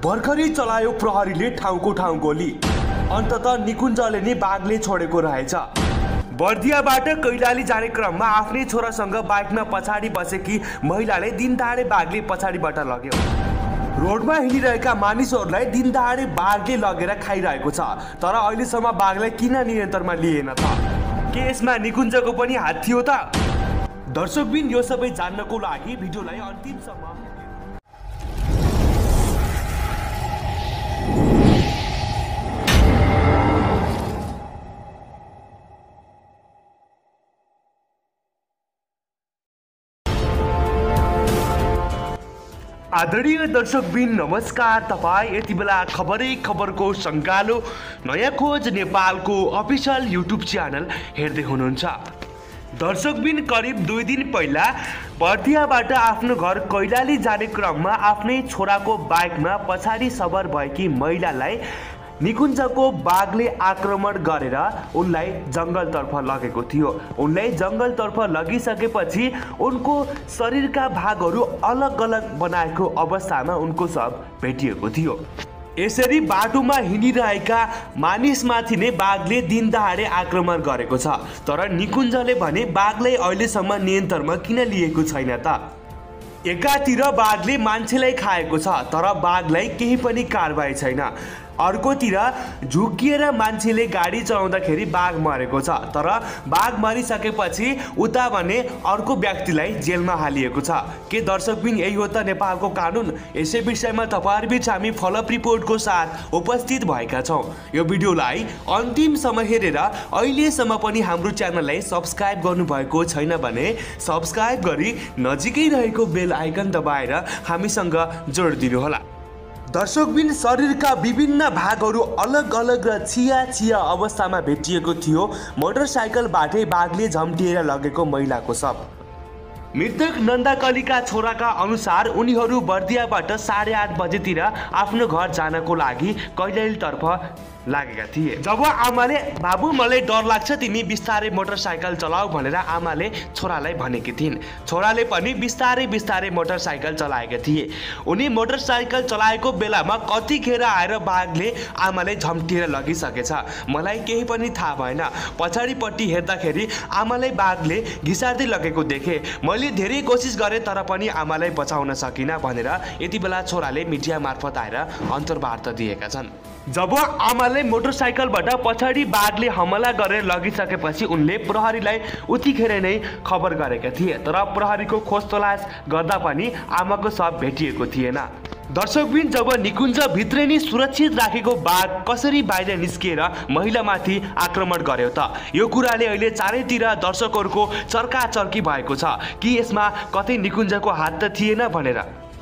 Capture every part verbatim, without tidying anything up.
भर्खरै चलायो प्रहरीले ठाउँको ठाउँ गोली। अन्ततः निकुञ्जले नै बाघले छोडेको रहेछ। बर्दियाबाट कैलाली जाने क्रममा आफ्नै छोरासँग बाइकमा पछाडि बसेकी महिलाले दिनदहाडे बाघले पछाडिबाट लग्यो। रोडमा हिँडिरहेका मानिसहरूलाई दिनदहाडे बाघले लगेर खाइरहेको छ। तर अहिलेसम्म बाघलाई किन नियन्त्रणमा लिएन त? के यसमा निकुञ्जको पनि हात थियो त? दर्शकबिन, यो सबै जान्नको लागि भिडियोलाई अन्तिमसम्म आदरणीय दर्शकबिन नमस्कार। तपाईँ यति बेला खबरै खबरको सङ्गालो नयाँ खोज नेपालको अफिसियल युट्युब च्यानल हेर्दै हुनुहुन्छ। दर्शकबिन, करिब दुई दिन पहिला बर्दियाबाट आफ्नो घर कैलाली जाने क्रममा आफ्नै छोराको बाइकमा पछाडि सवार भएकी महिलालाई निकुञ्जको बाघले आक्रमण गरेर उनलाई जङ्गलतर्फ लगेको थियो। उनलाई जङ्गलतर्फ लगिसकेपछि उनको शरीरका भागहरू अलग अलग बनाएको अवस्थामा उनको शव भेटिएको थियो। यसरी बाटोमा हिँडिरहेका मानिसमाथि नै बाघले दिनदहाडे आक्रमण गरेको छ। तर निकुञ्जले भने बाघलाई अहिलेसम्म नियन्त्रणमा किन लिएको छैन त? एकातिर बाघले मान्छेलाई खाएको छ तर बाघलाई केही पनि कारबाही छैन। अर्कोतिर झुक्किएर मान्छेले गाडी चलाउँदाखेरि बाघ मरेको छ। तर बाघ मरिसकेपछि उता भने अर्को व्यक्तिलाई जेलमा हालिएको छ। के दर्शकबिन, यही हो त नेपालको कानुन? यसै विषयमा तपाईँहरूबिच हामी फलोअप रिपोर्टको साथ उपस्थित भएका छौँ। यो भिडियोलाई अन्तिमसम्म हेरेर अहिलेसम्म पनि हाम्रो च्यानललाई सब्सक्राइब गर्नुभएको छैन भने सब्सक्राइब गरी नजिकै रहेको बेल आइकन दबाएर हामीसँग जोडिदिनुहोला। दर्शकबिन, शरीरका विभिन्न भागहरू अलग अलग र छिया छिया अवस्थामा भेटिएको थियो मोटरसाइकलबाटै बाघले झम्टिएर लगेको महिलाको शव। मृतक नन्दाकलीका छोराका अनुसार उनीहरू बर्दियाबाट साढे आठ बजेतिर आफ्नो घर जानको लागि कैलालीतर्फ लागेका थिए। जब आमाले बाबु मलाई डर लाग्छ, तिमी बिस्तारै मोटरसाइकल चलाऊ भनेर आमाले छोरालाई भनेकी थिइन्। छोराले पनि बिस्तारै बिस्तारै मोटरसाइकल चलाएका थिए। उनी मोटरसाइकल चलाएको बेलामा कतिखेर आएर बाघले आमाले झम्टिएर लगिसकेछ। मलाई केही पनि थाहा भएन। पछाडिपट्टि हेर्दाखेरि आमालाई बाघले घिसार्दै लगेको देखेँ। मैले धेरै कोसिस गरेँ तर पनि आमालाई बचाउन सकिनँ भनेर यति बेला छोराले मिडिया मार्फत आएर अन्तर्वार्ता दिएका छन्। जब आमाले मोटरसाइकलबाट पछाडि बाघले हमला गरेर लगिसकेपछि उनले प्रहरीलाई उतिखेर नै खबर गरेका थिए। तर प्रहरीको खोज तलास गर्दा पनि आमाको शव भेटिएको थिएन। दर्शकबिन, जब निकुञ्ज भित्रै नै सुरक्षित राखेको बाघ कसरी बाहिर निस्किएर महिलामाथि आक्रमण गर्यो त? यो कुराले अहिले चारैतिर दर्शकहरूको चर्काचर्की भएको छ कि यसमा कतै निकुञ्जको हात त थिएन भनेर।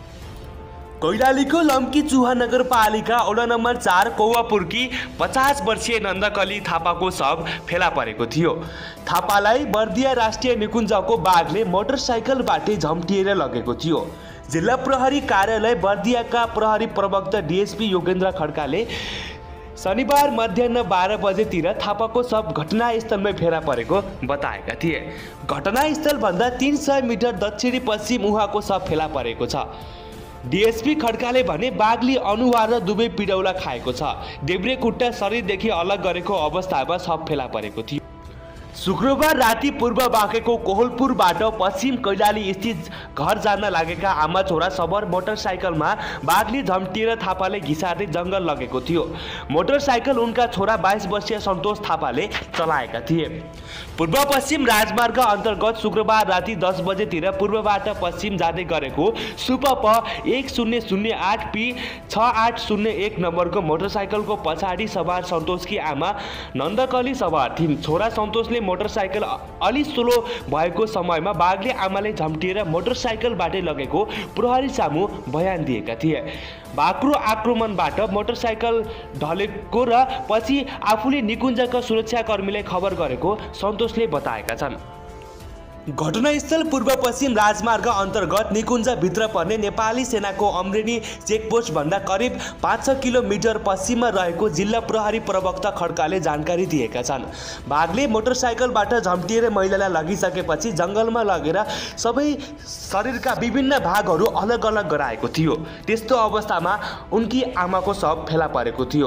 कैलालीको लम्की चुहा नगरपालिका वडा नम्बर चार कौवापुरकी पचास वर्षीय नन्दकली थापाको शव फेला परेको थियो। थापालाई बर्दिया राष्ट्रिय निकुञ्जको बाघले मोटरसाइकलबाटै झम्टिएर लगेको थियो। जिल्ला प्रहरी कार्यालय बर्दियाका प्रहरी प्रवक्ता डिएसपी योगेन्द्र खड्काले शनिबार मध्याह बाह्र बजेतिर थापाको शव घटनास्थलमै फेला परेको बताएका थिए। घटनास्थलभन्दा तीन सय मिटर दक्षिणी पश्चिम उहाँको शव फेला परेको छ। डिएसपी खड्काले भने बाघले अनुहार र दुवै पिडौला खाएको छ। देब्रे खुट्टा शरीरदेखि अलग गरेको अवस्थामा शव फेला परेको थियो। शुक्रबार राति पूर्व बाँकेको कोहलपुरबाट पश्चिम कैलाली स्थित घर जान लागेका आमा छोरा सवार मोटरसाइकलमा बाघले झम्टिएर थापाले घिसार्दै जङ्गल लगेको थियो। मोटरसाइकल उनका छोरा बाइस वर्षीय सन्तोष थापाले चलाएका थिए। पूर्व पश्चिम राजमार्ग अन्तर्गत शुक्रबार राति दस बजेतिर पूर्वबाट पश्चिम जाँदै गरेको सुपप एक शून्य शून्य आठ पी छ आठ शून्य एक नम्बरको मोटरसाइकलको पछाडि सवार सन्तोषकी आमा नन्दकली सवार थिइन्। छोरा सन्तोषले मोटरसाइकल अलि स्लो भएको समयमा बाघले आमाले झम्टिएर मोटरसाइकलबाटै लगेको प्रहरी सामु बयान दिएका थिए। बाघको आक्रमणबाट मोटरसाइकल ढलेको र पछि आफूले निकुञ्जका सुरक्षाकर्मीलाई खबर गरेको सन्तोषले बताएका छन्। घटनास्थल पूर्व पश्चिम राजमार्ग अन्तर्गत निकुञ्जभित्र पर्ने नेपाली सेनाको अमरेनी चेकपोस्टभन्दा करिब पाँच छ किलोमिटर पश्चिममा रहेको जिल्ला प्रहरी प्रवक्ता खड्काले जानकारी दिएका छन्। बाघले मोटरसाइकलबाट झम्टिएर महिलालाई लगिसकेपछि जङ्गलमा लगेर सबै शरीरका विभिन्न भागहरू अलग अलग गराएको थियो। त्यस्तो अवस्थामा उनकी आमाको शव फेला परेको थियो।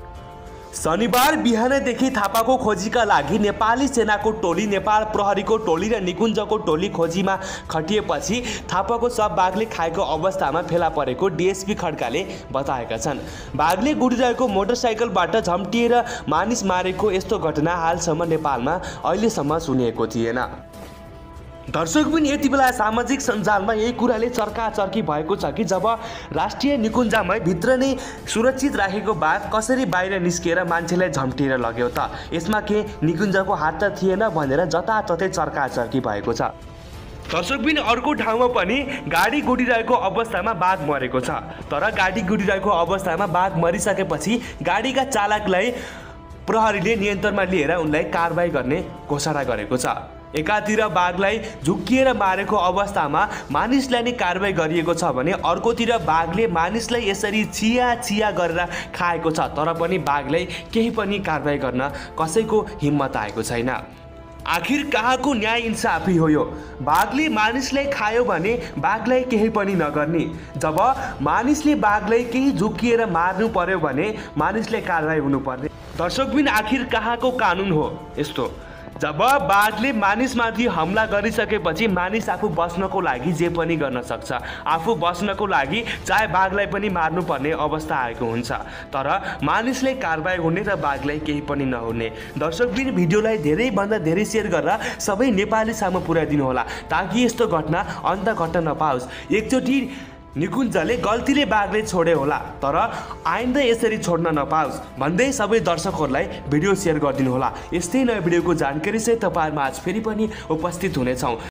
शनिबार बिहानदेखि थापाको खोजीका लागि नेपाली सेनाको टोली, नेपाल प्रहरीको टोली र निकुञ्जको टोली खोजीमा खटिएपछि थापाको शव बाघले खाएको अवस्थामा फेला परेको डिएसपी खड्काले बताएका छन्। बाघले गुडिरहेको मोटरसाइकलबाट झम्टिएर मानिस मारेको यस्तो घटना हालसम्म नेपालमा अहिलेसम्म सुनिएको थिएन। दर्शक पनि यति बेला सामाजिक सञ्जालमा यही कुराले चर्काचर्की भएको छ कि जब राष्ट्रिय निकुञ्जमै भित्र नै सुरक्षित राखेको बाघ कसरी बाहिर निस्किएर मान्छेलाई झम्टिएर लग्यो त? यसमा के निकुञ्जको हात त थिएन भनेर जताततै चर्काचर्की भएको छ। दर्शक पनि अर्को ठाउँमा पनि गाडी गुडिरहेको अवस्थामा बाघ मरेको छ। तर गाडी गुडिरहेको अवस्थामा बाघ मरिसकेपछि गाडीका चालकलाई प्रहरीले नियन्त्रणमा लिएर उनलाई कारबाही गर्ने घोषणा गरेको छ। एकातिर बाघलाई झुक्किएर मारेको अवस्थामा मानिसलाई नै कारबाही गरिएको छ भने अर्कोतिर बाघले मानिसलाई यसरी चिया चिया गरेर खाएको छ, तर पनि बाघलाई केही पनि कारबाही गर्न कसैको हिम्मत आएको छैन। आखिर कहाँको न्याय इन्साफी हो यो? बाघले मानिसलाई खायो भने बाघलाई केही पनि नगर्ने, जब मानिसले बाघलाई केही झुक्किएर मार्नु पर्यो भने मानिसले कारबाही हुनुपर्ने। दर्शक बिन आखिर कहाँको कानुन हो यस्तो? जब बाघले मानिसमाथि हमला गरिसकेपछि मानिस आफू बस्नको लागि जे पनि गर्न सक्छ। आफू बस्नको लागि चाहे बाघलाई पनि मार्नुपर्ने अवस्था आएको हुन्छ, तर मानिसले कारबाही हुने र बाघलाई केही पनि नहुने। दर्शकबिन भिडियोलाई धेरैभन्दा धेरै सेयर गरेर सबै नेपाली सामु पुर्याइदिनु होला ताकि यस्तो घटना अन्त घट्न नपाओस्। एकचोटि निकुञ्जले गल्तीले बाघले छोडे होला, तर आइन्दा यसरी छोड्न नपाओस् भन्दै सबै दर्शकहरूलाई भिडियो सेयर गरिदिनु होला। यस्तै नयाँ भिडियोको जानकारी सहित तपाईँहरूमा आज फेरि पनि उपस्थित हुनेछौँ।